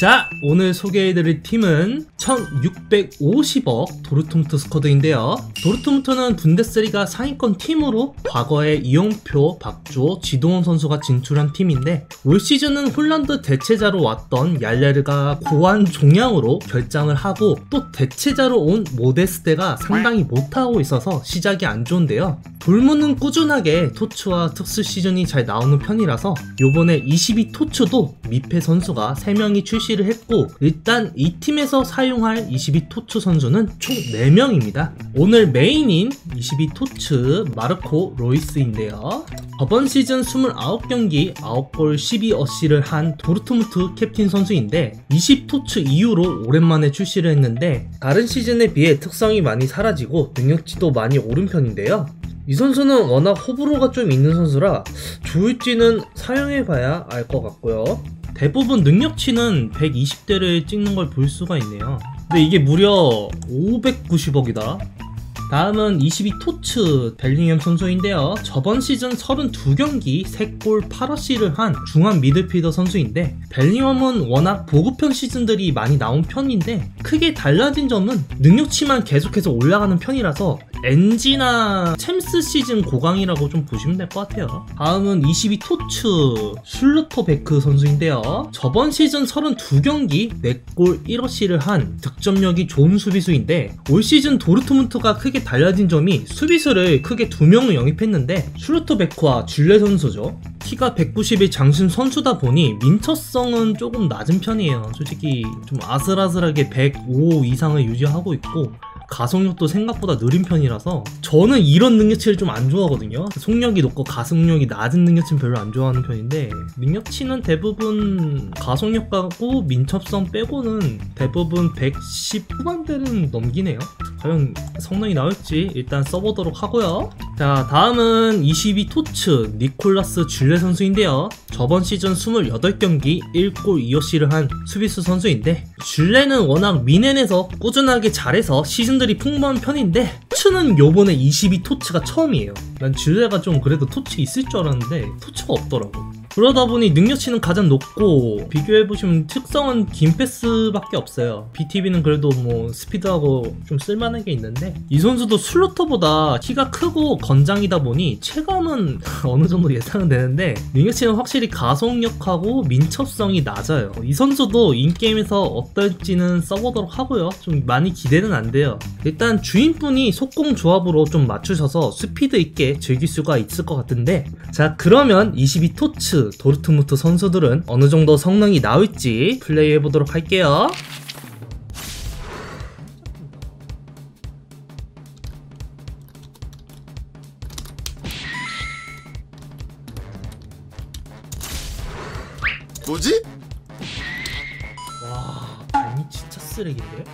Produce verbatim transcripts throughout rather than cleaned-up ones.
자, 오늘 소개해드릴 팀은 천육백오십억 도르트문트 스쿼드인데요. 도르트문트는 분데스리가 상위권 팀으로 과거에 이용표, 박주호, 지동원 선수가 진출한 팀인데 올 시즌은 홀란드 대체자로 왔던 얄레르가 고환 종양으로 결장을 하고 또 대체자로 온 모데스테가 상당히 못하고 있어서 시작이 안 좋은데요. 돌문은 꾸준하게 토츠와 특수 시즌이 잘 나오는 편이라서 요번에 이십이 토츠도 미페 선수가 세 명이 출시를 했고 일단 이 팀에서 사용할 이십이 토츠 선수는 총 네 명입니다. 오늘 메인인 이십이 토츠 마르코 로이스인데요. 저번 시즌 이십구 경기 아홉 골 십이 어시를 한 도르트문트 캡틴 선수인데 이십 토츠 이후로 오랜만에 출시를 했는데 다른 시즌에 비해 특성이 많이 사라지고 능력치도 많이 오른 편인데요. 이 선수는 워낙 호불호가 좀 있는 선수라 좋을지는 사용해봐야 알 것 같고요. 대부분 능력치는 백이십 대를 찍는 걸 볼 수가 있네요. 근데 이게 무려 오백구십억이다. 다음은 이십이 토츠 벨링엄 선수인데요. 저번 시즌 삼십이 경기 세 골 팔 어시를 한 중앙 미드필더 선수인데 벨링엄은 워낙 보급형 시즌들이 많이 나온 편인데 크게 달라진 점은 능력치만 계속해서 올라가는 편이라서 엔지나 챔스 시즌 고강이라고 좀 보시면 될 것 같아요. 다음은 이십이 토츠 슐루터베크 선수인데요. 저번 시즌 삼십이 경기 네 골 일 어시를 한 득점력이 좋은 수비수인데 올 시즌 도르트문트가 크게 달라진 점이 수비수를 크게 두 명을 영입했는데 슐루터베크와 줄레 선수죠. 키가 백구십일 장신 선수다 보니 민첩성은 조금 낮은 편이에요. 솔직히 좀 아슬아슬하게 백오 이상을 유지하고 있고 가속력도 생각보다 느린 편이라서 저는 이런 능력치를 좀 안 좋아하거든요. 속력이 높고 가속력이 낮은 능력치는 별로 안 좋아하는 편인데 능력치는 대부분 가속력하고 민첩성 빼고는 대부분 백십 후반대는 넘기네요. 과연 성능이 나올지 일단 써보도록 하고요. 자, 다음은 이십이 토츠 니콜라스 줄레 선수인데요. 저번 시즌 이십팔 경기 일 골 이 어시를 한 수비수 선수인데 줄레는 워낙 미넨에서 꾸준하게 잘해서 시즌들이 풍부한 편인데 토츠는 요번에 이십이 토츠가 처음이에요. 난 줄레가 좀 그래도 토츠 있을 줄 알았는데 토츠가 없더라고. 그러다 보니 능력치는 가장 높고 비교해보시면 특성은 긴 패스밖에 없어요. 비티비는 그래도 뭐 스피드하고 좀 쓸만한 게 있는데 이 선수도 슬루터보다 키가 크고 건장이다 보니 체감은 어느 정도 예상은 되는데 능력치는 확실히 가속력하고 민첩성이 낮아요. 이 선수도 인게임에서 어떨지는 써보도록 하고요. 좀 많이 기대는 안 돼요. 일단 주인분이 속공 조합으로 좀 맞추셔서 스피드 있게 즐길 수가 있을 것 같은데 자, 그러면 이십이 토츠 도르트문트 선수들은 어느 정도 성능이 나올지 플레이 해보도록 할게요. 뭐지? 와, 발미 진짜 쓰레기인데?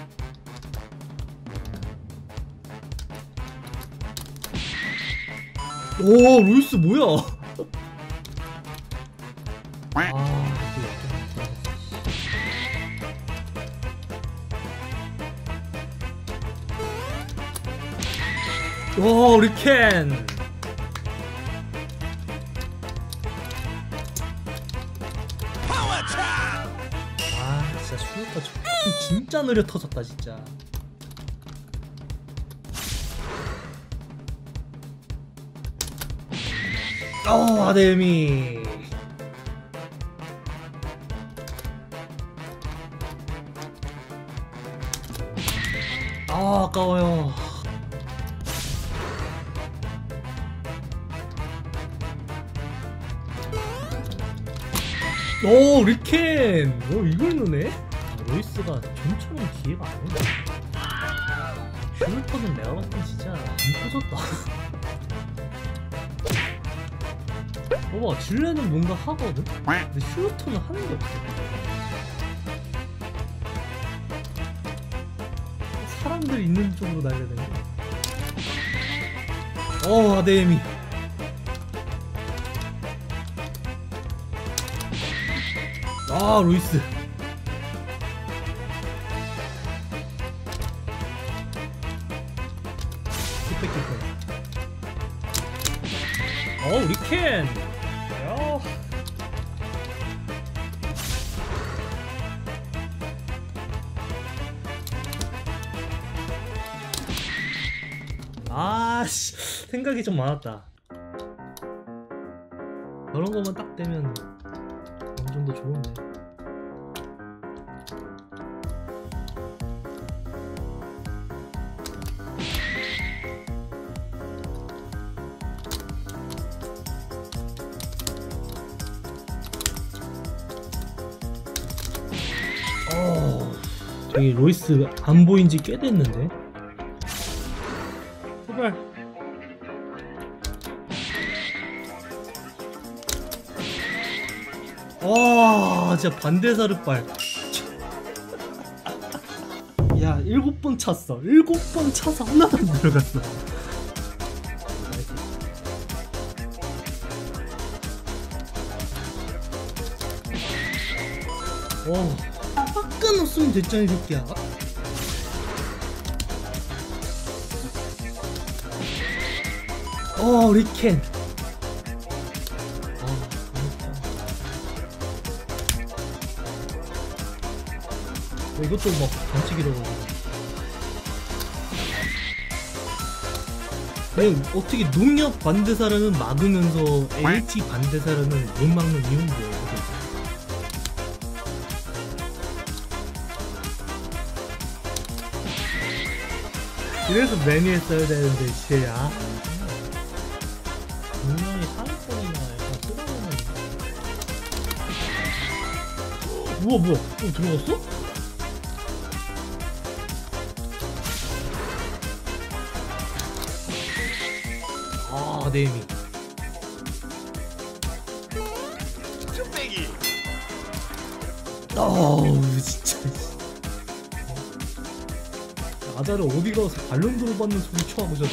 오, 루이스 뭐야? 아, 오, 리켄. 아, 진짜 슈퍼 진짜 느려 터졌다 진짜. 어, 아데미. 아, 아까워요. 오, 리켄. 오, 이걸 넣네? 아, 로이스가 좀처럼 기회가 안 오네. 슈루터는 내가 봤을 땐 진짜 안 터졌다. 봐봐, 줄레는 뭔가 하거든? 근데 슈루터는 하는 게 없어. 사람들 있는 쪽으로 날려야 되는 거야. 어, 아데미. 아, 루이스. 어, 리켄. 야. 아씨 생각이 좀 많았다. 저런 거만 딱 되면 어느 정도 좋은데. 어, 저기 로이스 안 보인 지 꽤 됐는데. 제발. 와, 진짜 반대사르빨. 야, 일곱 번 찼어. 일곱 번 차서 하나도 안 들어갔어. 와. 깎아놓으면 됐잖아 이 새끼야. 어 리켄. 어, 이것도 막 반칙이라고. 그냥 어떻게 농협 반대사라는 막으면서 에이치 반대사라는 못 막는 이유는 뭐예요? 그래서 매니에 써야 되는데 진짜. 분명히 상위권이나 약간 쓰러지는. 뭐야 뭐야 어 들어갔어? 아 네이밍 어우 진짜. 아자를 어디 가서 발론도로 받는 소리 쳐하고 저렇게.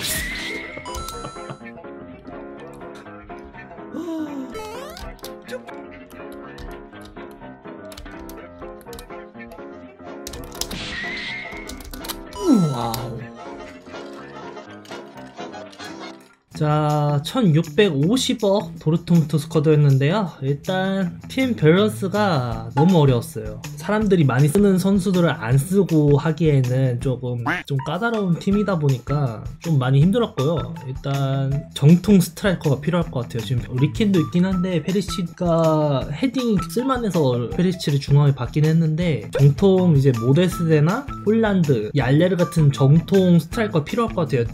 와우. 자, 천육백오십억 도르트문트 스쿼드였는데요. 일단 팀 밸런스가 너무 어려웠어요. 사람들이 많이 쓰는 선수들을 안 쓰고 하기에는 조금 좀 까다로운 팀이다 보니까 좀 많이 힘들었고요. 일단 정통 스트라이커가 필요할 것 같아요. 지금 리켄도 있긴 한데 페리시치가 헤딩이 쓸만해서 페리시치를 중앙에 받긴 했는데, 정통 이제 모데스데나 홀란드, 얄레르 같은 정통 스트라이커가 필요할 것 같아요.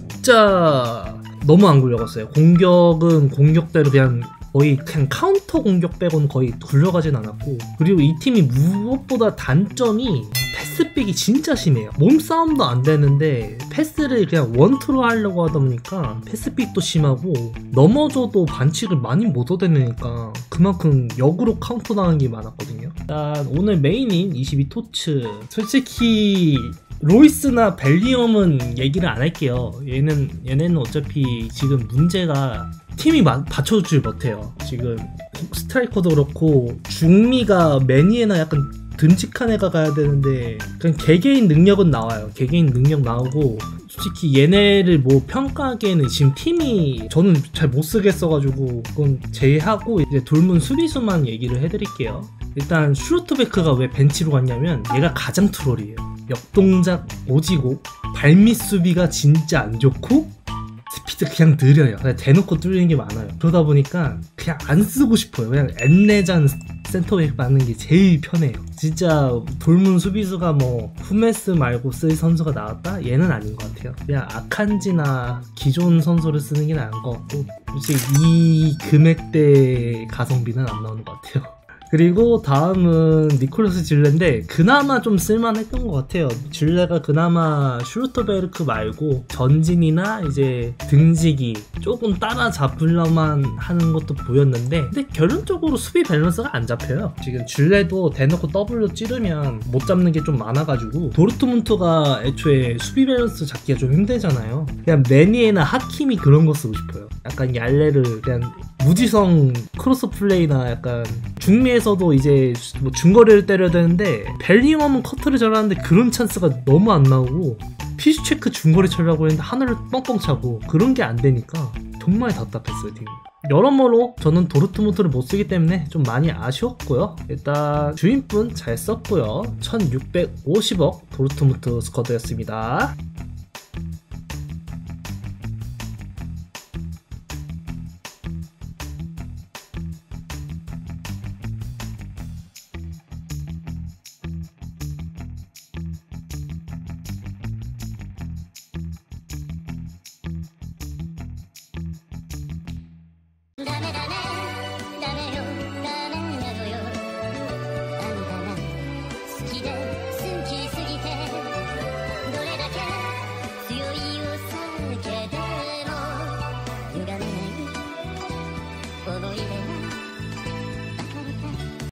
진짜 너무 안 굴려갔어요. 공격은 공격대로 그냥 거의 그냥 카운터 공격 빼고는 거의 굴려가진 않았고, 그리고 이 팀이 무엇보다 단점이 패스백이 진짜 심해요. 몸싸움도 안 되는데 패스를 그냥 원투로 하려고 하다 보니까 패스백도 심하고, 넘어져도 반칙을 많이 못 얻어내니까 그만큼 역으로 카운터 당하는 게 많았거든요. 일단 오늘 메인인 이십이 토츠, 솔직히 로이스나 벨리엄은 얘기를 안 할게요. 얘는, 얘네는 어차피 지금 문제가 팀이 마, 받쳐주질 못해요. 지금 스트라이커도 그렇고 중미가 매니에나 약간 듬직한 애가 가야 되는데 그냥 개개인 능력은 나와요. 개개인 능력 나오고, 솔직히 얘네를 뭐 평가하기에는 지금 팀이 저는 잘 못 쓰겠어가지고 그건 제외하고 이제 돌문 수비수만 얘기를 해드릴게요. 일단 슈루트베크가 왜 벤치로 갔냐면 얘가 가장 트롤이에요. 역동작 오지고 발밑 수비가 진짜 안 좋고 스피드 그냥 느려요. 그냥 대놓고 뚫리는 게 많아요. 그러다 보니까 그냥 안 쓰고 싶어요. 그냥 엔내잔 센터백 받는 게 제일 편해요. 진짜 돌문 수비수가 뭐 후메스 말고 쓸 선수가 나왔다? 얘는 아닌 것 같아요. 그냥 아칸지나 기존 선수를 쓰는 게 나은 것 같고, 솔직히 이 금액대 가성비는 안 나오는 것 같아요. 그리고 다음은 니콜라스 질레인데 그나마 좀 쓸만했던 것 같아요. 질레가 그나마 슈루터베르크 말고 전진이나 이제 등지기 조금 따라잡으려만 하는 것도 보였는데, 근데 결론적으로 수비 밸런스가 안 잡혀요. 지금 질레도 대놓고 더블로 찌르면 못 잡는 게 좀 많아가지고 도르트문트가 애초에 수비 밸런스 잡기가 좀 힘들잖아요. 그냥 매니에나 하킴이 그런 거 쓰고 싶어요. 약간 얄레를 그냥 무지성 크로스 플레이나 약간 중미에서도 이제 뭐 중거리를 때려야 되는데 벨링엄은 커트를 잘하는데 그런 찬스가 너무 안 나오고, 피쉬체크 중거리 쳐려고 했는데 하늘을 뻥뻥 차고 그런 게 안 되니까 정말 답답했어요 팀. 여러모로 저는 도르트문트를 못 쓰기 때문에 좀 많이 아쉬웠고요. 일단 주인분 잘 썼고요. 천육백오십억 도르트문트 스쿼드였습니다. ダメダメ